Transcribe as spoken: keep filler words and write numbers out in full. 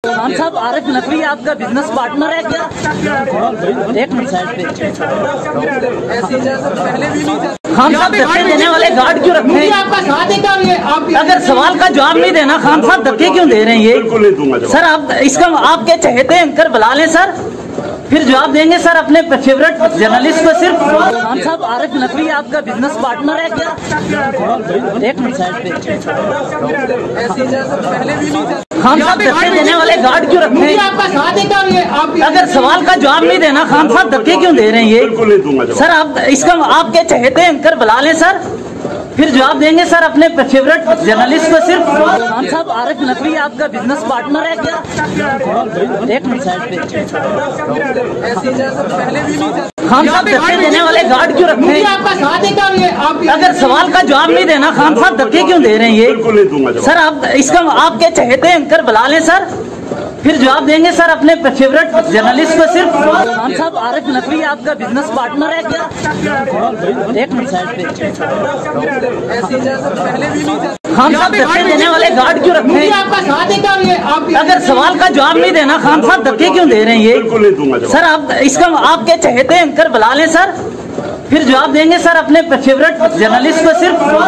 खान साहब, आरिफ नकवी आपका business partner है क्या? एक मिनट साइड पे। खान साहब, धक्के देने वाले गार्ड क्यों रखे हैं? आपका साथ देगा ये आप अगर सवाल का जवाब नहीं देना, खान साहब धक्के क्यों दे रहे हैं ये? सर आप इसका आपके चहेते एंकर बुला लें सर, फिर जवाब देंगे सर अपने फेवरेट जर्नलिस्ट को सिर्फ। खान साहब, आरिफ नकवी आपका बिजनेस पार्टनर है क्या? एक मिनट साइड पे। खान साहब, धक्के देने वाले गार्ड क्यों रखे हैं? आपका साथ देगा ये आप अगर सवाल का जवाब नहीं देना, खान साहब धक्के क्यों दे रहे हैं ये? सर आप इसका आपके चहेते एंकर बुला लें सर, फिर जवाब देंगे सर अपने फेवरेट जर्नलिस्ट को सिर्फ। खान साहब, आरिफ नकवी आपका बिजनेस पार्टनर है क्या? एक मिनट साइड पे। खान साहब, धक्के देने वाले गार्ड क्यों रखे हैं? आपका साथ देगा ये आप अगर सवाल का जवाब नहीं देना, खान साहब धक्के क्यों दे रहे हैं ये? सर आप इसका आपके चहेते एंकर बुला लें सर, फिर जवाब देंगे सर अपने फेवरेट जर्नलिस्ट को सिर्फ। खान साहब, आरिफ नकवी आपका बिजनेस पार्टनर है क्या? एक मिनट साइड पे। खान साहब, धक्के देने वाले गार्ड क्यों रखे हैं? आपका साथ देगा ये आप अगर सवाल का जवाब नहीं देना, खान साहब धक्के क्यों दे रहे हैं ये? सर आप इसका आपके चहेते एंकर बुला लें सर, फिर जवाब देंगे सर अपने फेवरेट जर्नलिस्ट को सिर्फ।